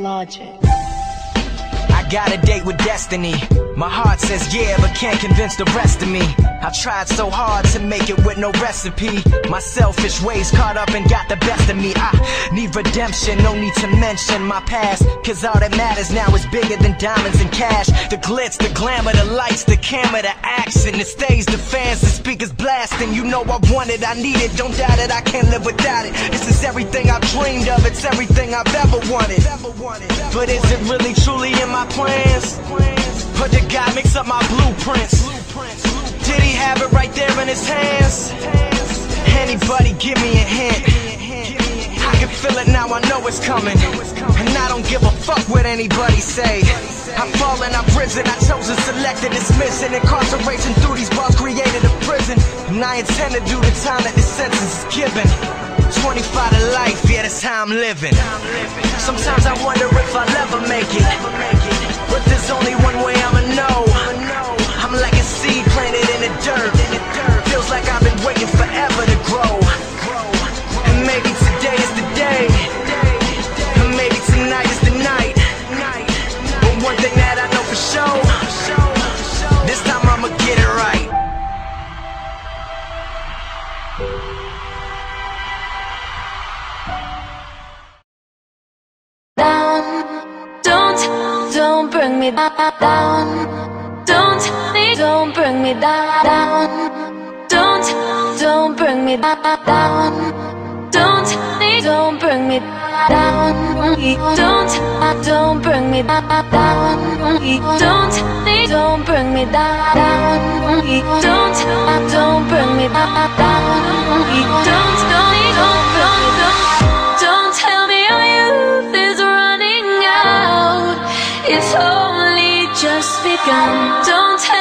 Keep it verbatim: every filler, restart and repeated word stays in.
Logic. I got a date with destiny. My heart says yeah, but can't convince the rest of me. I tried so hard to make it with no recipe. My selfish ways caught up and got the best of me. I need redemption, no need to mention my past, cause all that matters now is bigger than diamonds and cash. The glitz, the glamour, the lights, the camera, the action, the stage, the fans, the speakers blasting. You know I want it, I need it, don't doubt it, I can't live without it. This is everything I've dreamed of, it's everything I've ever wanted. But is it really truly in my plans? Or did God mix up my blueprints? Did he have it right there in his hands? Anybody give me a hint? I can feel it now, I know it's coming. And I don't give a fuck what anybody say. I've fallen, I've risen, I chosen, selected, dismissed, and incarceration through these bars created a prison. And I intend to do the time that this sentence is given. Twenty-five to life, yeah, that's how I'm living. Sometimes I wonder if I'll ever make it, but there's only one way I'ma know. I'm like a seed planted in the dirt. Feels like I've been waiting forever to grow. And maybe today is the day, and maybe tonight is the night. But one thing that I know for sure, this time I'ma get it right. Down, don't, don't bring me down. Don't, don't bring me down. Don't, don't bring me down. Don't, don't bring me down. Don't, don't bring me down. Don't, don't bring me down. Don't, don't bring me down. Don't, don't, don't bring me down. Don't tell me your youth is running out. It's only just begun. Don't